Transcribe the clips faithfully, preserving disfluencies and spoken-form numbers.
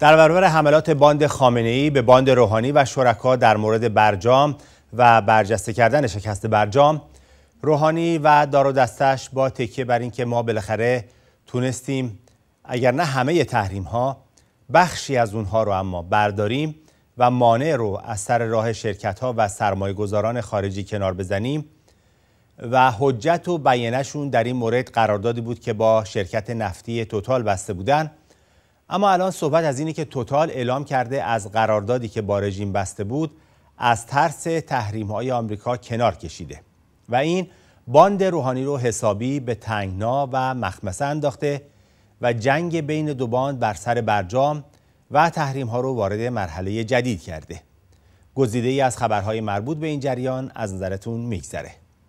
در برابر حملات باند خامنه‌ای به باند روحانی و شرکا در مورد برجام و برجسته کردن شکست برجام، روحانی و دار و دستش با تکیه بر این که ما بالاخره تونستیم اگر نه همه تحریم ها بخشی از اونها رو اما برداریم و مانع رو از سر راه شرکت ها و سرمایه گذاران خارجی کنار بزنیم و حجت و بیانشون در این مورد قراردادی بود که با شرکت نفتی توتال بسته بودن. اما الان صحبت از اینه که توتال اعلام کرده از قراردادی که با رژیم بسته بود از ترس تحریم‌های آمریکا کنار کشیده و این باند روحانی رو حسابی به تنگنا و مخمصه انداخته و جنگ بین دو باند بر سر برجام و تحریم‌ها رو وارد مرحله جدید کرده. گزیده‌ای از خبرهای مربوط به این جریان از نظرتون میگذره.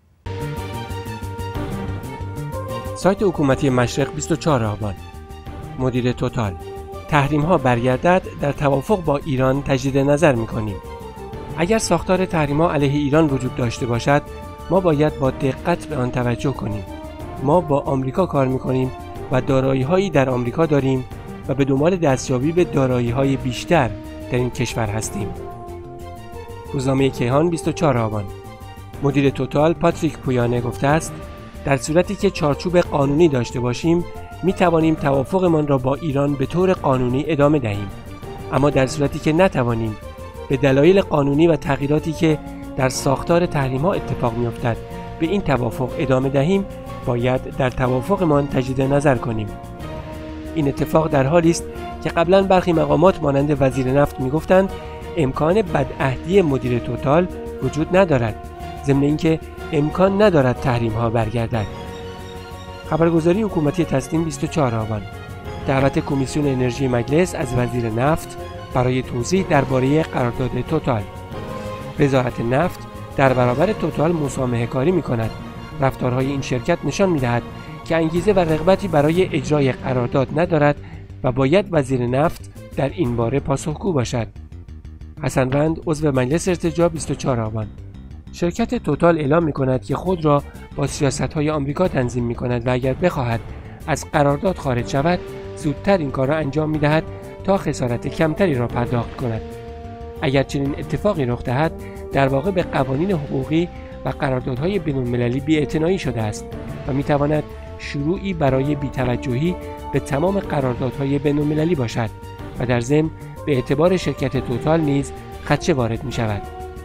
سایت حکومتی مشرق بیست و چهار آبان. مدیر توتال: تحریم ها برگردد در توافق با ایران تجدید نظر میکنیم. اگر ساختار تحریم ها علیه ایران وجود داشته باشد، ما باید با دقت به آن توجه کنیم. ما با آمریکا کار میکنیم و دارایی هایی در آمریکا داریم و به دنبال دستیابی به دارایی های بیشتر در این کشور هستیم. روزنامه کیهان بیست و چهار آبان. مدیر توتال پاتریک پویانه گفته است در صورتی که چارچوب قانونی داشته باشیم می توانیم توافقمان را با ایران به طور قانونی ادامه دهیم، اما در صورتی که نتوانیم به دلایل قانونی و تغییراتی که در ساختار تحریم‌ها اتفاق می‌افتد به این توافق ادامه دهیم، باید در توافقمان تجدید نظر کنیم. این اتفاق در حالی است که قبلا برخی مقامات مانند وزیر نفت می‌گفتند امکان بدعهدی مدیر توتال وجود ندارد، ضمن اینکه امکان ندارد تحریم‌ها برگردد. خبرگزاری حکومتی تصنیم بیست و چهار آبان. دعوت کمیسیون انرژی مجلس از وزیر نفت برای توضیح درباره قرارداد توتال. وزارت نفت در برابر توتال مسامحه کاری می کند. رفتارهای این شرکت نشان می دهد که انگیزه و رغبتی برای اجرای قرارداد ندارد و باید وزیر نفت در این باره پاسخگو باشد. حسن رند، عضو مجلس ارتجاع بیست و چهار آبان. شرکت توتال اعلام می کند که خود را با سیاست‌های آمریکا تنظیم می کند و اگر بخواهد از قرارداد خارج شود، زودتر این کار را انجام می دهد تا خسارت کمتری را پرداخت کند. اگر چنین اتفاقی رخ دهد، در واقع به قوانین حقوقی و قراردادهای بین‌المللی بی‌اعتنایی شده است و می تواند شروعی برای بی‌توجهی به تمام قراردادهای بین‌المللی باشد و در ضمن به اعتبار شرکت توتال نیز خدشه وارد می شود.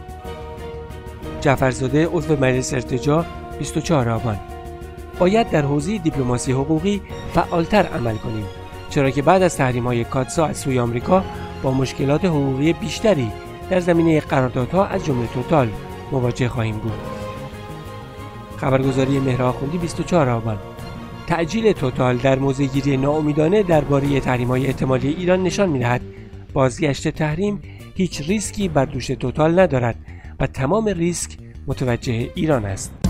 جعفرزاده، عضو مجلس ارتجاع بیست و چهار آبان. باید در حوزه دیپلماسی حقوقی فعالتر عمل کنیم، چرا که بعد از تحریم‌های کاتسا از سوی آمریکا با مشکلات حقوقی بیشتری در زمینه قراردادها از جمله توتال مواجه خواهیم بود. خبرگزاری مهر آخوندی بیست و چهار آبان. تعجیل توتال در موضع‌گیری ناامیدانه درباره تحریم‌های احتمالی ایران نشان می‌دهد بازگشت تحریم هیچ ریسکی بر دوش توتال ندارد و تمام ریسک متوجه ایران است.